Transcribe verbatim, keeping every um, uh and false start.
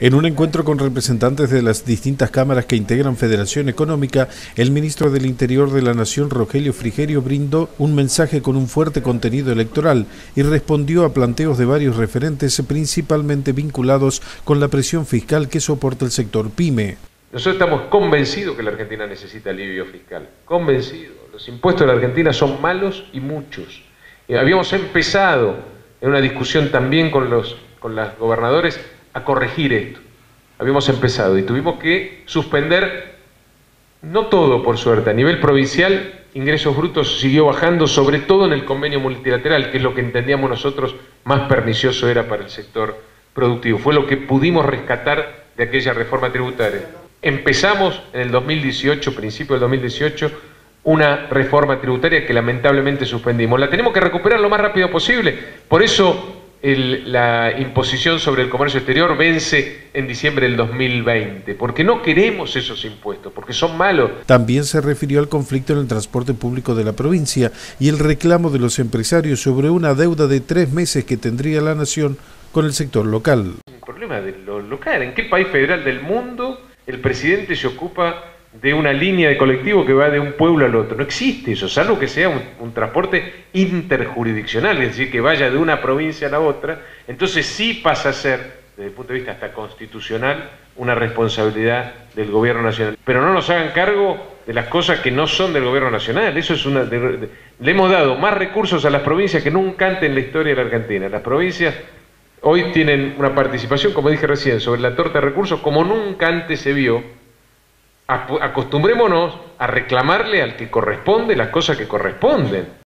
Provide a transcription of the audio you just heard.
En un encuentro con representantes de las distintas cámaras que integran Federación Económica, el ministro del Interior de la Nación, Rogelio Frigerio, brindó un mensaje con un fuerte contenido electoral y respondió a planteos de varios referentes, principalmente vinculados con la presión fiscal que soporta el sector pyme. Nosotros estamos convencidos que la Argentina necesita alivio fiscal, convencidos. Los impuestos de la Argentina son malos y muchos. Y habíamos empezado en una discusión también con los, con los gobernadores a corregir esto. Habíamos empezado y tuvimos que suspender, no todo por suerte, a nivel provincial, ingresos brutos siguió bajando, sobre todo en el convenio multilateral, que es lo que entendíamos nosotros más pernicioso era para el sector productivo. Fue lo que pudimos rescatar de aquella reforma tributaria. Empezamos en el dos mil dieciocho, principio del dos mil dieciocho, una reforma tributaria que lamentablemente suspendimos. La tenemos que recuperar lo más rápido posible. Por eso el, la imposición sobre el comercio exterior vence en diciembre del dos mil veinte, porque no queremos esos impuestos, porque son malos. También se refirió al conflicto en el transporte público de la provincia y el reclamo de los empresarios sobre una deuda de tres meses que tendría la nación con el sector local. Un problema de lo local. ¿En qué país federal del mundo el presidente se ocupa de una línea de colectivo que va de un pueblo al otro? No existe eso, salvo que sea un, un transporte interjurisdiccional, es decir, que vaya de una provincia a la otra. Entonces sí pasa a ser, desde el punto de vista hasta constitucional, una responsabilidad del gobierno nacional. Pero no nos hagan cargo de las cosas que no son del gobierno nacional. Eso es una. De, de, le hemos dado más recursos a las provincias que nunca antes en la historia de la Argentina. Las provincias hoy tienen una participación, como dije recién, sobre la torta de recursos como nunca antes se vio. Acostumbrémonos a reclamarle al que corresponde las cosas que corresponden.